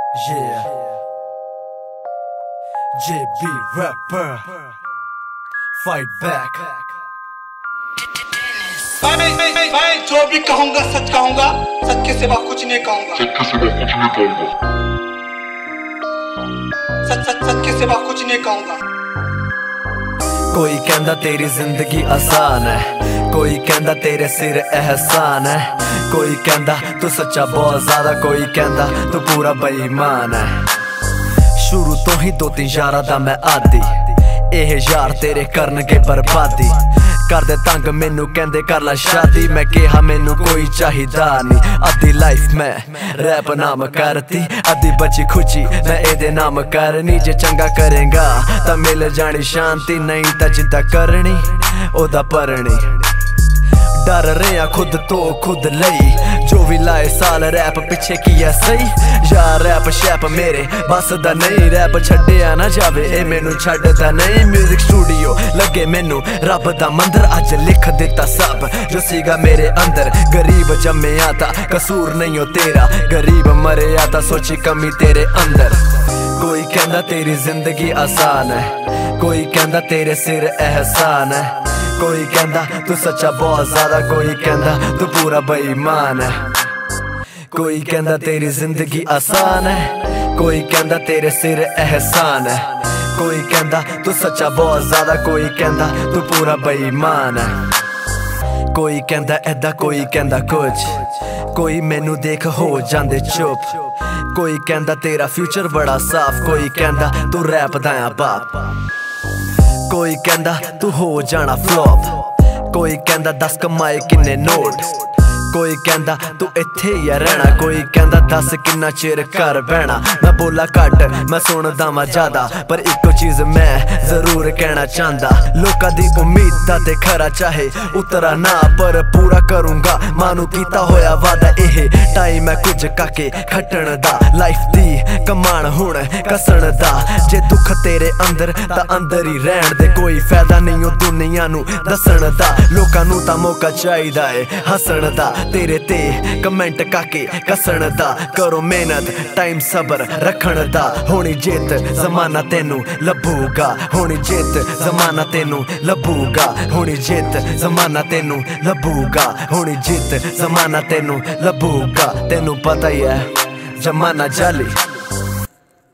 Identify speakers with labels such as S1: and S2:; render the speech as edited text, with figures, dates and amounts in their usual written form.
S1: Yeah, JB rapper, fight back.
S2: मैं जो भी कहूँगा सच कहूँगा, सच के सिवा कुछ नहीं कहूँगा। सच के सिवा कुछ नहीं कहूँगा।
S1: कोई कहंदा तेरी जिंदगी आसान है, कोई कहंदा तेरे सिर एहसान है, कोई कहंदा तू सच्चा बहुत ज्यादा, कोई कहंदा तू पूरा बेईमान है। शुरू तो ही दो तीन यारां दा मैं आदी, एह यार तेरे करनगे बर्बादी। कर दे तंग मैनू कहंदे कर ला शादी, मैं कहा मैनू कोई चाहिदा नहीं। अद्धी लाइफ मैं रैप नाम करती, अद्धी बची खुची मैं एदे नाम करनी। जे चंगा करेगा तां मिल जानी शांति, नहीं तां जिद्दां करनी ओदा परनी। डर रहे खुद तो खुद लई, जो भी लाए साल रैप पिछे किया सही। यार रैप शैप मेरे बस दा नहीं, रैप छड्डिया ना जावे ए मैनू छड्डदा नहीं। म्यूजिक स्टूडियो लगे मैनू रब दा मंदिर, अज लिख दिता सब जो सीगा मेरे अंदर। गरीब जम्मिया ता कसूर नहीं हो तेरा, गरीब मरिया ता सोची कमी तेरे अंदर। कोई कहंदा तेरी जिंदगी आसान है, कोई कहंदा तेरे सिर एहसान है, कोई कहंदा तू सच्चा बहुत ज्यादा, कोई कहंदा तू पूरा बेईमान है। कोई कहंदा तेरी जिंदगी आसान है, कोई कहंदा तेरे सिर एहसान है, कोई कहंदा तू सच्चा बहुत ज्यादा, कोई कहंदा तू पूरा बेईमान है। कोई कहंदा ऐदा, कोई कहंदा कुछ, कोई मैनू देख हो जांदे चुप। कोई कहंदा तेरा फ्यूचर बड़ा साफ, कोई कहंदा तू रैप दा बाप। कोई कहंदा तू हो जाना फ्लॉप, कोई कहंदा 10 कमाए किन्ने नोट। कोई कहंदा तू इत्थे ही रहना, कोई कहंदा 10 किन्ना चिर घर बहना। मैं बोला घट मैं सुनदा वा ज्यादा, पर इको चीज मैं जरूर कहना चाहता। लोकां दी उम्मीद दा ते खरा चाहे उतरा ना, पर पूरा करूंगा मानू कीता होया वादा। एह टाइम है कुछ काके खटण दा, लाइफ दी कमान हुण कसण दा। जे दुख तेरे अंदर ता अंदर ही रहन दे, कोई फायदा नहीं हो दुनिया नू दसण दा। लोकां नू ता मौका चाहिदा है हसण दा, तेरे ते कमेंट काके कसण दा। करो मेहनत टाइम सबर रखण दा, होनी जित जमाना तेनू लभूगा, होनी जित जमाना तेनू लभूगा, होनी जित जमाना तेनू लभूगा, होनी जित जमाना तेनू लभूगा। तेनू पता ही है जमाना जाली